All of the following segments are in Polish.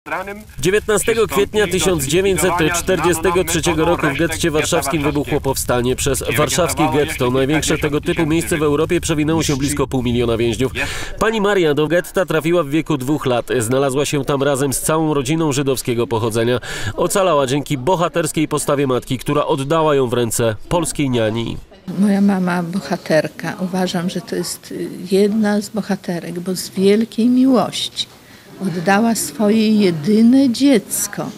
19 kwietnia 1943 roku w getcie warszawskim wybuchło powstanie. Przez warszawskie getto, największe tego typu miejsce w Europie, przewinęło się blisko 500 000 więźniów. Pani Maria do getta trafiła w wieku 2 lat. Znalazła się tam razem z całą rodziną żydowskiego pochodzenia. Ocalała dzięki bohaterskiej postawie matki, która oddała ją w ręce polskiej niani. Moja mama bohaterka. Uważam, że to jest jedna z bohaterek, bo z wielkiej miłości oddała swoje jedyne dziecko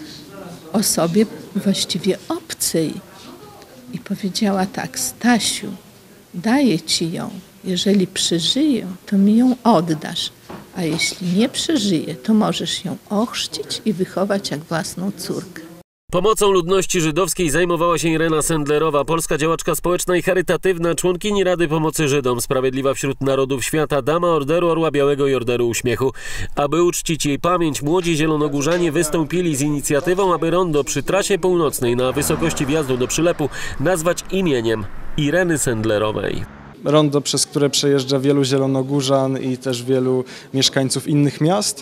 osobie właściwie obcej i powiedziała tak: Stasiu, daję ci ją, jeżeli przeżyję, to mi ją oddasz, a jeśli nie przeżyje, to możesz ją ochrzcić i wychować jak własną córkę. Pomocą ludności żydowskiej zajmowała się Irena Sendlerowa, polska działaczka społeczna i charytatywna, członkini Rady Pomocy Żydom, sprawiedliwa wśród narodów świata, dama Orderu Orła Białego i Orderu Uśmiechu. Aby uczcić jej pamięć, młodzi zielonogórzanie wystąpili z inicjatywą, aby rondo przy trasie północnej na wysokości wjazdu do Przylepu nazwać imieniem Ireny Sendlerowej. Rondo, przez które przejeżdża wielu zielonogórzan i też wielu mieszkańców innych miast.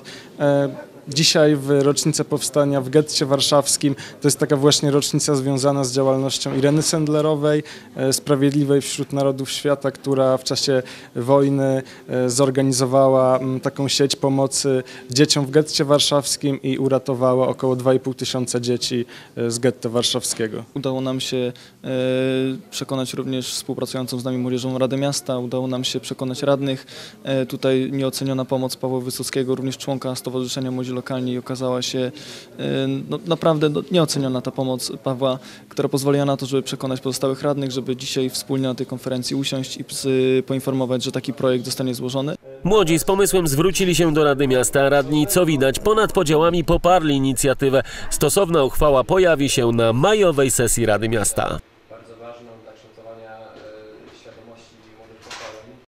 Dzisiaj w rocznicę powstania w getcie warszawskim to jest taka właśnie rocznica związana z działalnością Ireny Sendlerowej, sprawiedliwej wśród narodów świata, która w czasie wojny zorganizowała taką sieć pomocy dzieciom w getcie warszawskim i uratowała około 2500 dzieci z getta warszawskiego. Udało nam się przekonać również współpracującą z nami Młodzieżową Radę Miasta, udało nam się przekonać radnych. Tutaj nieoceniona pomoc Pawła Wysockiego, również członka Stowarzyszenia Młodzi Lokalni, i okazała się naprawdę nieoceniona ta pomoc Pawła, która pozwoliła na to, żeby przekonać pozostałych radnych, żeby dzisiaj wspólnie na tej konferencji usiąść i poinformować, że taki projekt zostanie złożony. Młodzi z pomysłem zwrócili się do Rady Miasta, a radni, co widać, ponad podziałami poparli inicjatywę. Stosowna uchwała pojawi się na majowej sesji Rady Miasta.